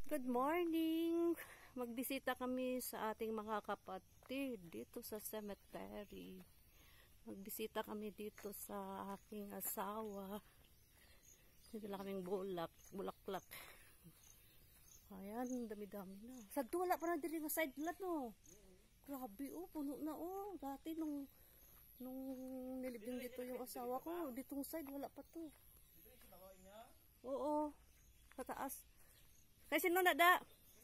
Good morning! Magbisita kami sa ating mga kapatid dito sa cemetery. Magbisita kami dito sa aking asawa. Dito lang kaming bulaklak. Ayan, dami-dami na. Sagdo, wala pa na dili nga side lot, no? Grabe, oh, puno na, oh. Dati nung nilibing dito yung asawa ko, ditong side, wala pa to. Oo, pataas. Kasi sino na da?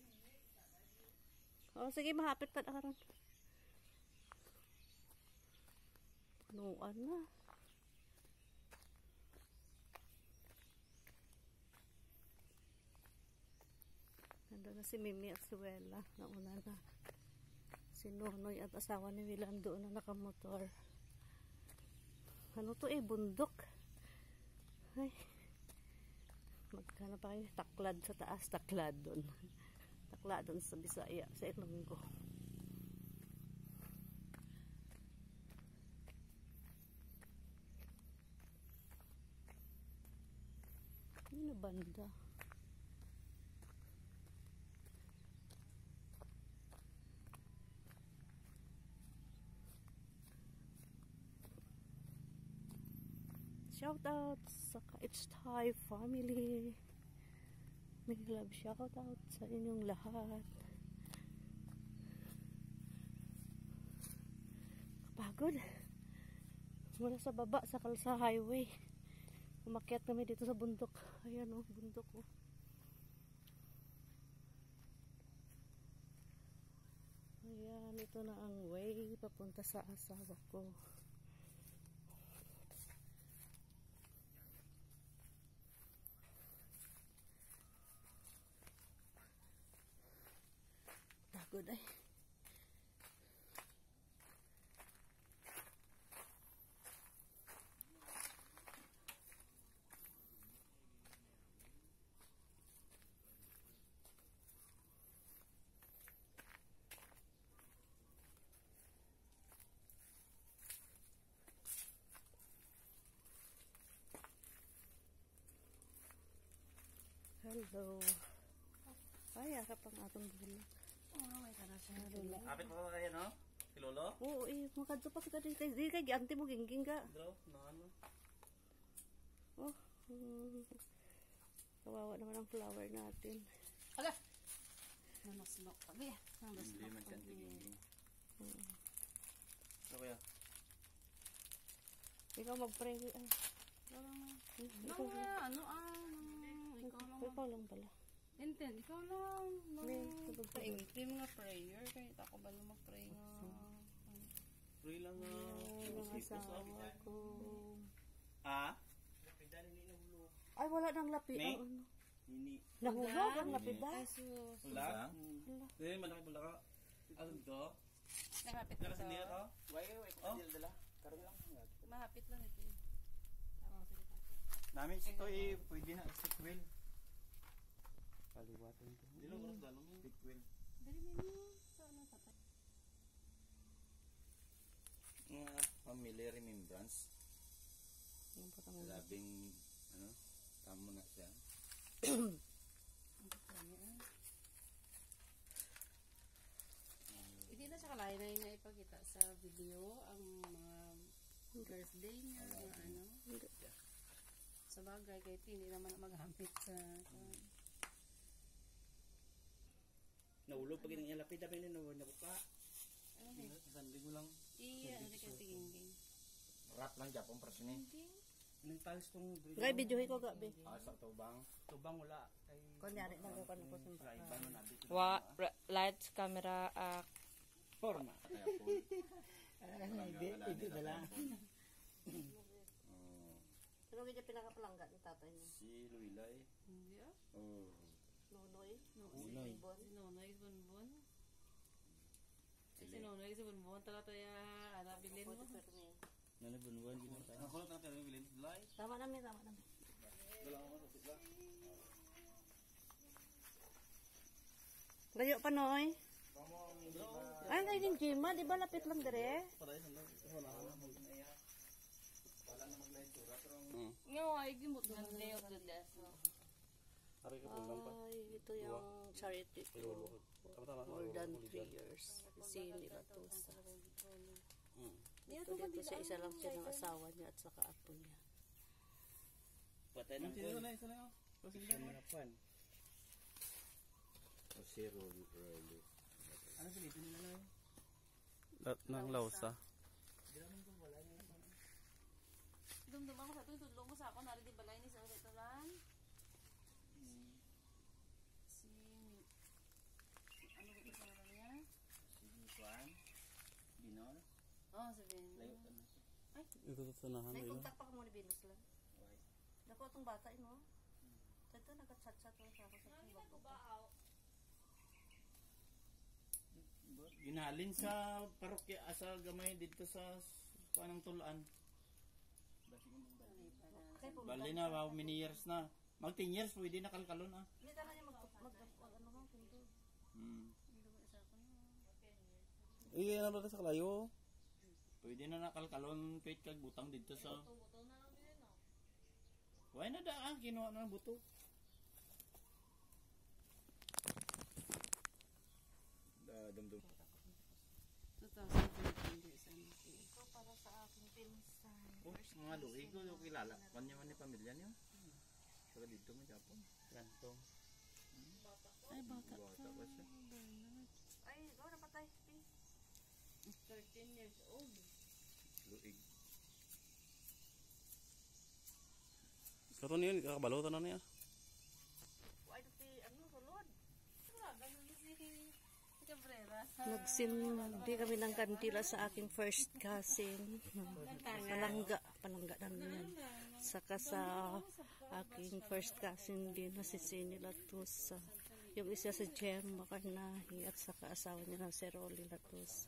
Oh, sige, mahapit pa na karon. Punuan na. Nandun na si Mimi at si Wella. Nauna na. Si Nonoy at asawa ni Willan doon na nakamotor. Ano to bundok. Ay. Magkano pa kayo? Taklad sa taas. Taklad doon. Taklad doon sa Bisaya. Sa Ilonggo. Ano banda? Shout out sa It's Thai family. May love shout out sa inyong lahat. Kapagod. Mula sa baba sa Kalsa Highway. Umakyat kami dito sa bundok. Ayan oh, bundok oh. Ayan, ito na ang way papunta sa asawa ko. Good ay. Hello. Ay, harap ang atong bulak. May karasya dula. Apit mo ba kayo, no? Si Lolo? Oo, makadto pa kita dito. Di kay gianti mo gingging ka. Draw, ano? Oh. Kawawa naman ang flower natin. Aga. Namasnok kami. Hindi man siya tingin. So kaya? Ikaw mag-pray. Ay. Ikaw lang pala. Enten, ikaw lang. Paingin nga prayer. Kaya ako ba na mag-pray nga? Pray lang nga. Ang asawa ko. Ah? Ay, wala nang lapid. May? Ano? Hindi. Nahulog ang lapida. Wala? Eh, malaki pala ka. Ano ito? Mahapit Naka sa nila to? Oh? Mahapit lang ito. Namin ito pwede na sequel. Paliwatan ito. Hindi lang oras dalong sequel. Dali mo saan ang patay? Mga family remembrance. Yung patang labing, ano, tamo na siya. Hindi na siya kalain na ipagkita sa video ang mga birthday niya, mga ano. Sa bagay, kahit hindi naman magamit sa... Naulog pag yung lapid na pinanawar na buka. Ano din? Sanding mo lang. Iya, ano ka tingin. Rap lang Japon prasyon eh. Anong talis tong bridge? Gay, videohin ko gabi. Sa tubang. Tubang wala. Kunyari, nagkukan ko simpa. Lights, camera, Forma. Hindi dala. Sino kaya pinakapalangga ni tatay niya? Si Luilay. Hindi ah. Oh. Nonoy? Nonoy. Si Nonoy, Bonbon. Si Nonoy, si Bonbon. Talaga anak bilin mo. Nana Bonbon. Ako lang tayo bilin. Luilay. Tama namin. Layo pa, Noy. Ay, kayo din, Jima. Di ba lapit lang dire? No, ay gimot ng day of the death. Ay, ito yung charity ko. More than 3 years. Si nila to sa... Dito siya, isa lang siya ng asawa niya at saka apo niya. Patay ng Sino na isa na? O si Rolly. Ano dito nila na yun? Ng lausa. Dumdum ako sa ito, tudlo mo sa ako, nari di balay ni sa restaurant. Si... Ano ba ito sa naman niya? Si Juan? Binol? Oh, si Ben. Layo ka na. Ito tutunahan Nay, yun. kontak pa ka muna Venus lang. Why? Dako itong bata, no? Ito, nag-chat-chat lang siya ako sa itong bata. Ginhalin sa parokya, sa gamay dito sa panang tulaan. Okay, Bali na, wow, many years na. Mag 10 years, pwede na kalkalon ah. Hindi talaga niya ano mo, kundo. Iya na ba sa kalayo? Pwede na nakalkalon, kahit kag butang dito sa... Why na da ah, kinuha na ng buto. Dumdum. 2020 Ito para sa aking pinsan. Oh, mga luig ko kilala. Kanya man ni pamilya niyo. Saka dito mo Japon. Ganto. Ay, bata. Bata pa siya. Ay, ikaw napatay. 13 years old. Luig. Karon yun, kakabalutan na niya. Ay, ano, sulod. Cabrera. Nagsindi kami ng kandila sa aking first cousin. Palangga namin yan. Saka sa aking first cousin din na si Sini Latusa. Yung isa si Gemma Carnahi at saka asawa niya na si Rolly Latusa.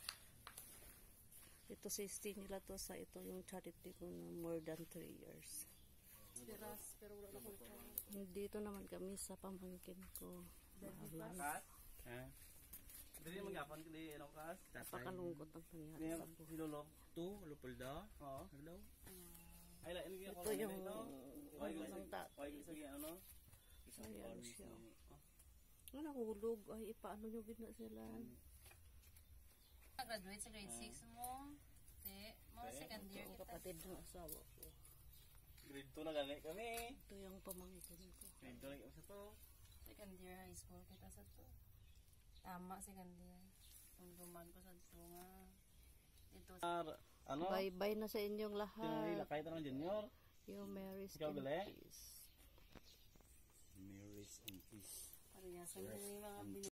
Ito si Sini Latusa. Ito yung charity ko na more than 3 years. Piras, pero wala ko. Dito naman kami sa pamangkin ko. Ha? Dili magyapon kali anong kas? Napakalungkot ang nangyari Niya sa buhay. si Lolo. Tu, lupulda. Oo. Hello. Ay la ini Ito yung isang Oy, sige ano? ayan siya. Nahulog. Ay, ipaano nyo gina sila? Graduate sa grade 6 mo. Mga second year Ang kita. kapatid ng asawa ko. Grade 2 na gani kami. Ito yung pamangkin ko. Grade 2 na sa to. Second year high school kita sa to. Tama, second year. Tungduman ko sa to nga. Ito sa Ano? Bye-bye na sa inyong Tinay lahat. lakay ta ng junior. You Mary's Ikaw, in Bele? peace. Marys and peace. pariyasan din yung mga